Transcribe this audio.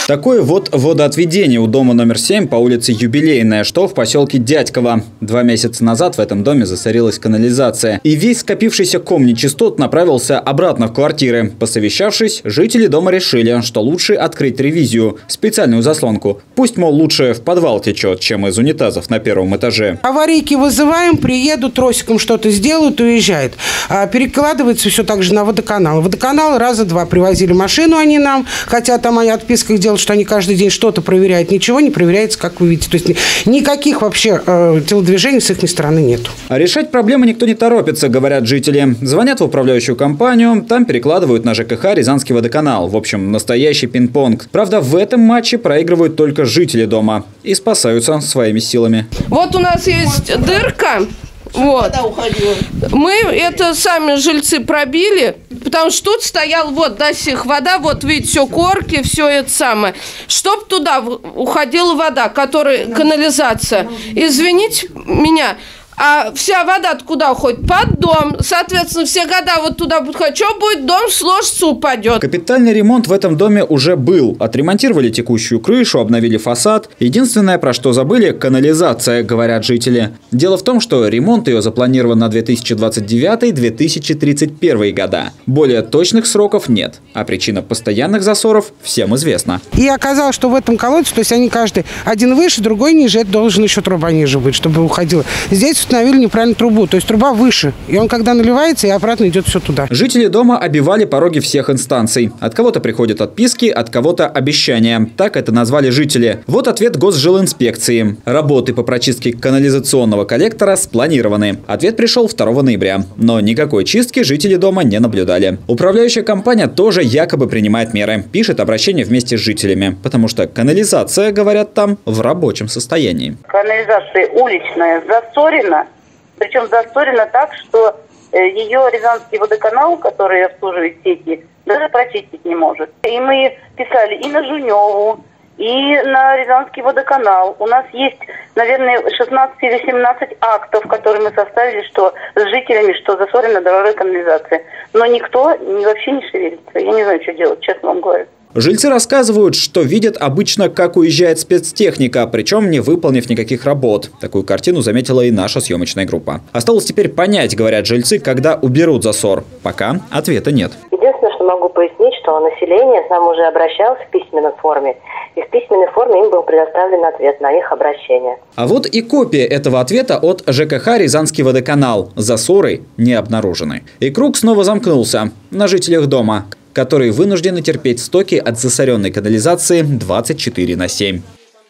Такое вот водоотведение у дома номер 7 по улице Юбилейная, что в поселке Дядьково. 2 месяца назад в этом доме засорилась канализация. И весь скопившийся ком нечистот направился обратно в квартиры. Посовещавшись, жители дома решили, что лучше открыть ревизию, специальную заслонку. Пусть, мол, лучше в подвал течет, чем из унитазов на первом этаже. Аварийки вызываем, приедут, тросиком что-то сделают, уезжают. Перекладывается все так же на водоканал. Водоканал раза 2 привозили машину они нам, хотя там они отписках делают, что они каждый день что-то проверяют. Ничего не проверяется, как вы видите. То есть никаких вообще телодвижений с их стороны нету. А решать проблемы никто не торопится, говорят жители. Звонят в управляющую компанию, там перекладывают на ЖКХ Рязанский водоканал. В общем, настоящий пинг-понг. Правда, в этом матче проигрывают только жители дома и спасаются своими силами. Вот у нас есть дырка. Вот. Мы это сами жильцы пробили, потому что тут стоял вот до сих вода, вот видите, все корки, все это самое. Чтоб туда уходила вода, которая канализация. Извините меня, а вся вода куда уходит? Под дом. Соответственно, все года вот туда будут ходить. Что будет? Дом сложится, упадет. Капитальный ремонт в этом доме уже был. Отремонтировали текущую крышу, обновили фасад. Единственное, про что забыли – канализация, говорят жители. Дело в том, что ремонт ее запланирован на 2029-2031 года. Более точных сроков нет. А причина постоянных засоров всем известна. И оказалось, что в этом колодце, то есть они каждый один выше, другой ниже, это должен еще труба ниже быть, чтобы уходила. Здесь установили неправильно трубу, то есть труба выше. И он когда наливается, и обратно идет все туда. Жители дома обивали пороги всех инстанций. От кого-то приходят отписки, от кого-то обещания. Так это назвали жители. Вот ответ Госжилинспекции. Работы по прочистке канализационного коллектора спланированы. Ответ пришел 2 ноября. Но никакой чистки жители дома не наблюдали. Управляющая компания тоже якобы принимает меры. Пишет обращение вместе с жителями. Потому что канализация, говорят там, в рабочем состоянии. Канализация уличная засорена. Причем засорена так, что ее Рязанский водоканал, который обслуживает сети, даже прочистить не может. И мы писали и на Жуневу, и на Рязанский водоканал. У нас есть, наверное, 16 или 17 актов, которые мы составили, что с жителями, что засорена дорогая канализация. Но никто вообще не шевелится. Я не знаю, что делать, честно вам говорю. Жильцы рассказывают, что видят обычно, как уезжает спецтехника, причем не выполнив никаких работ. Такую картину заметила и наша съемочная группа. Осталось теперь понять, говорят жильцы, когда уберут засор. Пока ответа нет. Единственное, что могу пояснить, что население к нам уже обращалось в письменной форме. И в письменной форме им был предоставлен ответ на их обращение. А вот и копия этого ответа от ЖКХ Рязанский водоканал. Засоры не обнаружены. И круг снова замкнулся на жителях дома, которые вынуждены терпеть стоки от засоренной канализации 24/7.